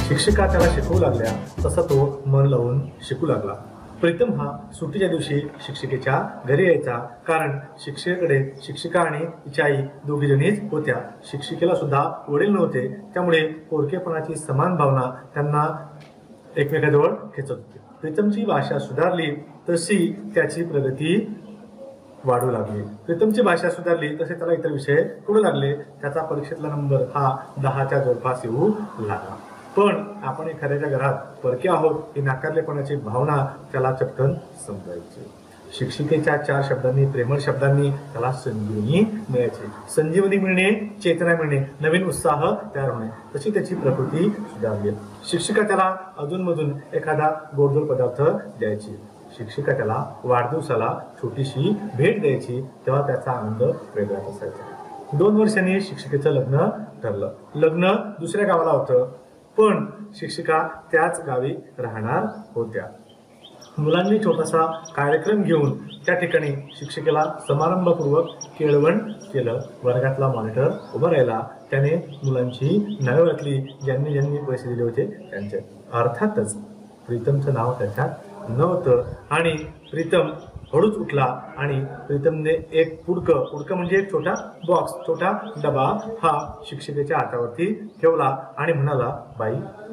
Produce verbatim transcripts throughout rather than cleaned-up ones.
शिक्षिका त्याला शिकवू लागल्या तसा तो मन लावून शिकू लागला. प्रीतम हा सुट्टीच्या दिवशी शिक्षिकेच्या घरी यायचा, कारण शिक्षिकेकडे शिक्षिका आणि तिची आई दोघी जणीच होत्या. शिक्षिकेला सुद्धा वडील नव्हते, त्यामुळे पोरकेपणाची समान भावना त्यांना एकमेकाजवळ खेचत होती. प्रीतमची भाषा सुधारली तशी त्याची प्रगती वाढू लागली. प्रीतमची भाषा सुधारली तसे त्याला इतर विषय कळू लागले. त्याचा परीक्षेतला नंबर हा दहाच्या जवळपास येऊ लागला. पण आपण एखाद्याच्या घरात परके आहोत ही नाकारलेपणाची भावना त्याला चटकन समजायची. शिक्षिकेच्या चार शब्दांनी, प्रेमळ शब्दांनी त्याला संजीवनी मिळायची. संजीवनी मिळणे, चेतना मिळणे, नवीन उत्साह तयार होणे, तशी त्याची प्रकृती सुधारली. शिक्षिका त्याला अधूनमधून एखादा गोडधोड पदार्थ द्यायची. शिक्षिका त्याला वाढदिवसाला छोटीशी भेट द्यायची, तेव्हा त्याचा आनंद वेगळाच असायचा. दोन वर्षांनी शिक्षिकेचं लग्न ठरलं. लग्न दुसऱ्या गावाला होतं, पण शिक्षिका त्याच गावी राहणार होत्या. मुलांनी छोटासा कार्यक्रम घेऊन त्या ठिकाणी शिक्षिकेला समारंभपूर्वक केळवण केलं. वर्गातला मॉनिटर उभा राहिला. त्याने मुलांची नावे ओळखली, ज्यांनी ज्यांनी पैसे दिले होते त्यांचे. अर्थातच प्रीतमचं नाव त्याच्यात नव्हतं आणि प्रीतम हळूच उठला आणि प्रीतमने एक पुडकं पुडकं म्हणजे एक छोटा बॉक्स, छोटा डबा हा शिक्षिकेच्या हातावरती ठेवला आणि म्हणाला, बाई,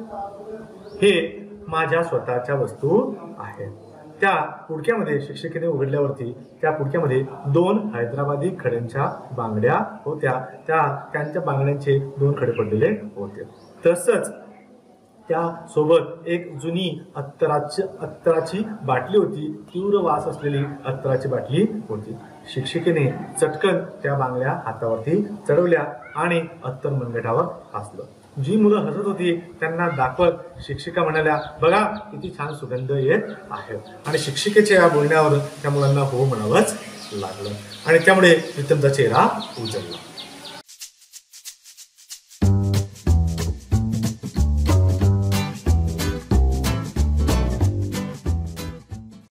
हे माझ्या स्वतःच्या वस्तू आहेत. त्या पुडक्यामध्ये शिक्षिकेने उघडल्यावरती त्या पुडक्यामध्ये दोन हैदराबादी खड्यांच्या बांगड्या होत्या. त्या त्यांच्या बांगड्यांचे दोन खडे पडलेले होते. तसंच त्या सोबत एक जुनी अत्तराची अत्तराची बाटली होती. तीव्र वास असलेली अत्तराची बाटली होती. शिक्षिकेने चटकन त्या बांगड्या हातावरती चढवल्या आणि अत्तर मनगटावर फासलं. जी मुलं हसत होती त्यांना दाखवत शिक्षिका म्हणाल्या, बघा किती छान सुगंध येत आहे. आणि शिक्षिकेच्या या बोलण्यावर त्या मुलांना हो म्हणावंच लागलं आणि त्यामुळे प्रीतमचा चेहरा उजळला.